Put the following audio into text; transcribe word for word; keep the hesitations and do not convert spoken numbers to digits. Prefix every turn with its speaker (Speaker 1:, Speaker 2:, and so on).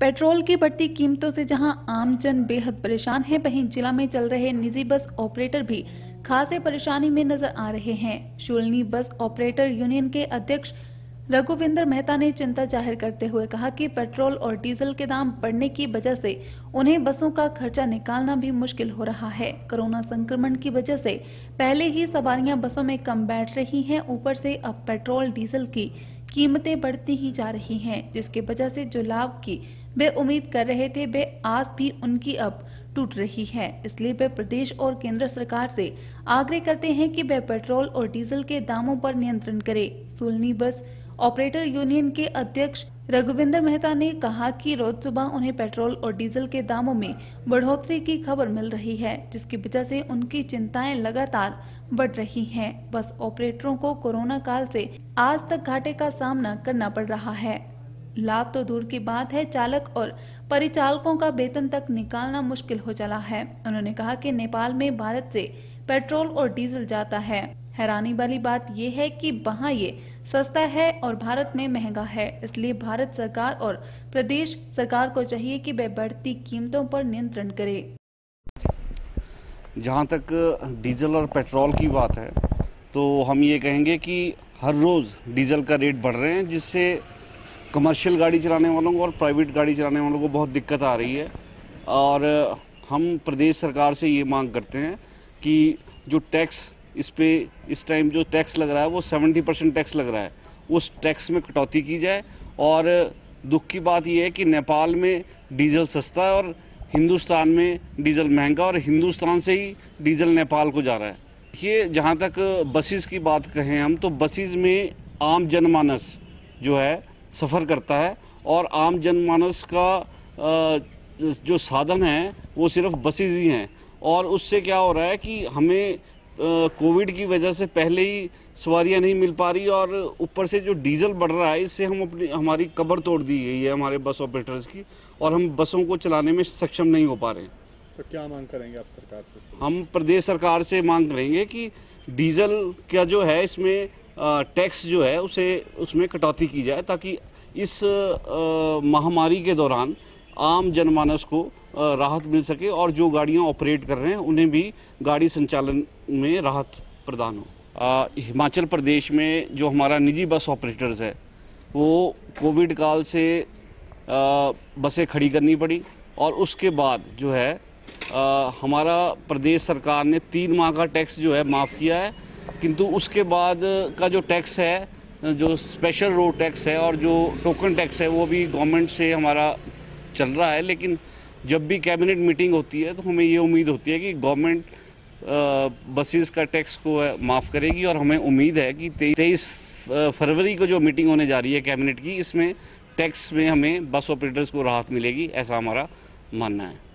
Speaker 1: Petrol की बढ़ती कीमतों से जहां आम जन बेहद परेशान है, वहीं जिला में चल रहे निजी बस ऑपरेटर भी खासे परेशानी में नजर आ रहे हैं। शुलनी बस ऑपरेटर यूनियन के अध्यक्ष रघुविंदर मेहता ने चिंता जाहिर करते हुए कहा कि पेट्रोल और डीजल के दाम बढ़ने की वजह से उन्हें बसों का खर्चा निकालना भी मुश्किल हो रहा है। कोरोना संक्रमण की वजह से पहले ही सवारियां बसों में कम बैठ रही हैं, ऊपर से अब पेट्रोल डीजल की कीमतें बढ़ती ही जा रही हैं, जिसकी वजह से जो लाभ की वे उम्मीद कर रहे थे, वे आस भी उनकी अब टूट रही है। इसलिए वे प्रदेश और केंद्र सरकार से आग्रह करते हैं कि वे पेट्रोल और डीजल के दामों पर नियंत्रण करे। सुलनी बस ऑपरेटर यूनियन के अध्यक्ष रघुविंदर मेहता ने कहा कि रोज सुबह उन्हें पेट्रोल और डीजल के दामों में बढ़ोतरी की खबर मिल रही है, जिसकी वजह से उनकी चिंताएं लगातार बढ़ रही हैं। बस ऑपरेटरों को कोरोना काल से आज तक घाटे का सामना करना पड़ रहा है। लाभ तो दूर की बात है, चालक और परिचालकों का वेतन तक निकालना मुश्किल हो चला है। उन्होंने कहा कि नेपाल में भारत से पेट्रोल और डीजल जाता है। हैरानी वाली बात यह है कि वहाँ ये सस्ता है और भारत में महंगा है। इसलिए भारत सरकार और प्रदेश सरकार को चाहिए कि वे बढ़ती कीमतों पर नियंत्रण करे।
Speaker 2: जहाँ तक डीजल और पेट्रोल की बात है, तो हम ये कहेंगे कि हर रोज़ डीजल का रेट बढ़ रहे हैं, जिससे कमर्शियल गाड़ी चलाने वालों को और प्राइवेट गाड़ी चलाने वालों को बहुत दिक्कत आ रही है। और हम प्रदेश सरकार से ये मांग करते हैं कि जो टैक्स इस पे इस टाइम जो टैक्स लग रहा है वो सत्तर परसेंट टैक्स लग रहा है, उस टैक्स में कटौती की जाए। और दुख की बात यह है कि नेपाल में डीजल सस्ता है और हिंदुस्तान में डीजल महंगा, और हिंदुस्तान से ही डीजल नेपाल को जा रहा है। ये जहाँ तक बसेस की बात कहें हम, तो बसेस में आम जनमानस जो है सफ़र करता है, और आम जनमानस का जो साधन है वो सिर्फ बसेस ही हैं। और उससे क्या हो रहा है कि हमें कोविड की वजह से पहले ही सवारियां नहीं मिल पा रही, और ऊपर से जो डीजल बढ़ रहा है, इससे हम अपनी हमारी कब्र तोड़ दी गई है हमारे बस ऑपरेटर्स की, और हम बसों को चलाने में सक्षम नहीं हो पा रहे हैं।
Speaker 3: तो क्या मांग करेंगे आप सरकार से?
Speaker 2: हम प्रदेश सरकार से मांग करेंगे कि डीजल का जो है इसमें टैक्स जो है उसे उसमें कटौती की जाए, ताकि इस महामारी के दौरान आम जनमानस को राहत मिल सके, और जो गाड़ियां ऑपरेट कर रहे हैं उन्हें भी गाड़ी संचालन में राहत प्रदान हो। आ, हिमाचल प्रदेश में जो हमारा निजी बस ऑपरेटर्स है, वो कोविड काल से आ, बसें खड़ी करनी पड़ी, और उसके बाद जो है आ, हमारा प्रदेश सरकार ने तीन माह का टैक्स जो है माफ़ किया है, किंतु उसके बाद का जो टैक्स है, जो स्पेशल रोड टैक्स है और जो टोकन टैक्स है, वो भी गवर्नमेंट से हमारा चल रहा है। लेकिन जब भी कैबिनेट मीटिंग होती है तो हमें ये उम्मीद होती है कि गवर्नमेंट बसेस का टैक्स को माफ़ करेगी, और हमें उम्मीद है कि तेईस फरवरी को जो मीटिंग होने जा रही है कैबिनेट की, इसमें टैक्स में हमें बस ऑपरेटर्स को राहत मिलेगी, ऐसा हमारा मानना है।